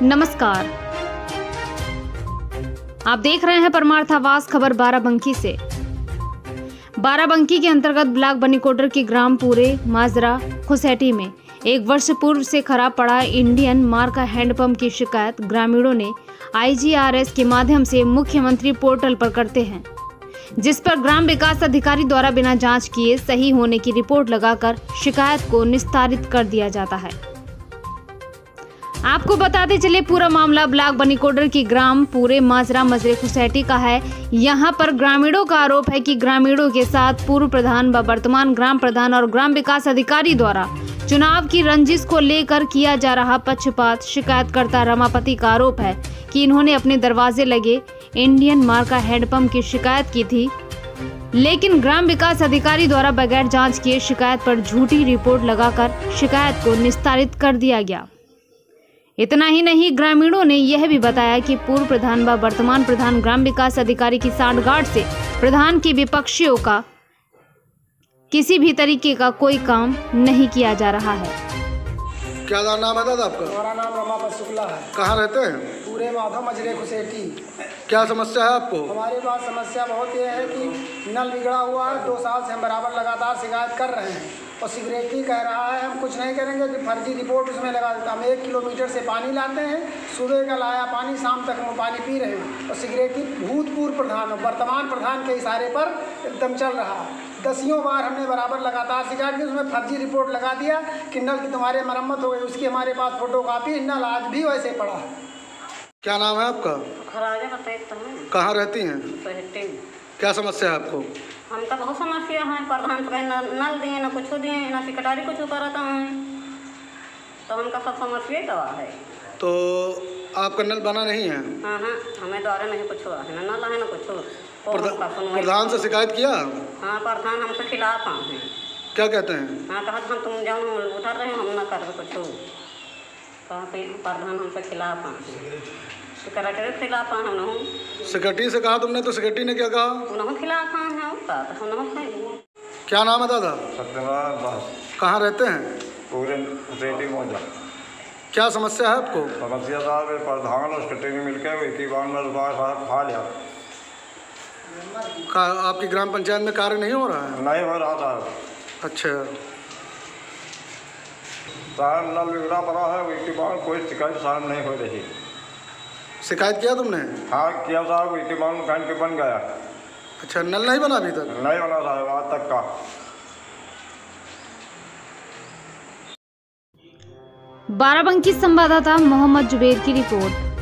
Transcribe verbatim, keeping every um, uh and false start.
नमस्कार, आप देख रहे हैं परमार्थ आवाज खबर बाराबंकी से। बाराबंकी के अंतर्गत ब्लॉक बनीकोडर के ग्राम पूरे माजरा खुसैटी में एक वर्ष पूर्व से खराब पड़ा इंडियन मार्का हैंडपंप की शिकायत ग्रामीणों ने आई जी आर एस के माध्यम से मुख्यमंत्री पोर्टल पर करते हैं, जिस पर ग्राम विकास अधिकारी द्वारा बिना जांच किए सही होने की रिपोर्ट लगाकर शिकायत को निस्तारित कर दिया जाता है। आपको बताते चले, पूरा मामला ब्लॉक बनीकोडर की ग्राम पूरे माजरा मजरे खुसैटी का है। यहां पर ग्रामीणों का आरोप है कि ग्रामीणों के साथ पूर्व प्रधान व वर्तमान ग्राम प्रधान और ग्राम विकास अधिकारी द्वारा चुनाव की रंजिश को लेकर किया जा रहा पक्षपात। शिकायतकर्ता रमापति का आरोप है कि इन्होंने अपने दरवाजे लगे इंडियन मार्का हैंडपंप की शिकायत की थी, लेकिन ग्राम विकास अधिकारी द्वारा बगैर जांच किए शिकायत पर झूठी रिपोर्ट लगाकर शिकायत को निस्तारित कर दिया गया। इतना ही नहीं, ग्रामीणों ने यह भी बताया कि पूर्व प्रधान व वर्तमान प्रधान ग्राम विकास अधिकारी की सांठगांठ से प्रधान के विपक्षियों का किसी भी तरीके का कोई काम नहीं किया जा रहा है। क्या नाम है दादा आपका? हमारा नाम रमापति शुक्ला है। कहाँ रहते हैं? पूरे माधव मजरे खुसैटी। क्या समस्या है आपको? हमारे पास समस्या बहुत ये है कि नल बिगड़ा हुआ है। दो साल से हम बराबर लगातार शिकायत कर रहे हैं और सिक्योरिटी कह रहा है हम कुछ नहीं करेंगे कि फर्जी रिपोर्ट उसमें लगा देता। हम एक किलोमीटर से पानी लाते हैं, सुबह का लाया पानी शाम तक हम पानी पी रहे हैं और सिक्योरिटी भूतपूर्व प्रधान वर्तमान प्रधान के इशारे पर एकदम चल रहा है। दसियों बार हमने बराबर लगातार शिकायत की, उसमें फर्जी रिपोर्ट लगा दिया कि नल की तुम्हारे मरम्मत हो गई। उसकी हमारे पास फोटो कापी, नल आज भी वैसे पड़ा है। क्या नाम है आपका? कहाँ रहती हैं? क्या समस्या है आपको? हमका बहुत समस्या है। प्रधान तो नल दिए ना कुछ दिए ना सिकटारी कुछ करता है, तो हमका सब समस्या ही दवा है। तो आपका नल बना नहीं है? हाँ हाँ, हमें द्वारा नहीं कुछ हुआ है, ना नल है ना कुछ। प्रधान से शिकायत किया? हाँ, प्रधान हमसे खिलाफ हैं। क्या कहते हैं? हाँ, कहा हम तुम जाओ उधर रहे हम ना कर कुछ। कहा प्रधान हमसे खिलाफ हैं, सेक्रेटरी के खिलाफ हैं हम नहीं। सेक्रेटरी से कहा तुमने? तो सेक्रेटरी ने क्या कहा? उन्होंने खिलाफ हैं हम उन्होंने। क्या नाम है दादा? सत्यनारायण दास। कहाँ रहते हैं? पूरे खुसैटी मौजा। क्या समस्या है आपको? समस्या साहब प्रधान और सेक्रेटरी मिलकर एक ही बार में साहब खा लिया। का आपकी ग्राम पंचायत में कार्य नहीं हो रहा है? नहीं हो रहा साहब। अच्छा साहब, नल बिगड़ा पड़ा है, एक ही बार कोई शिकायत साहब नहीं हो रही। शिकायत किया तुमने? हाँ किया साहब, एक ही बार में घंटे बन गया। अच्छा, नल नहीं बना अभी तक? नहीं बना साहब आज तक का। बाराबंकी संवाददाता मोहम्मद जुबैर की रिपोर्ट।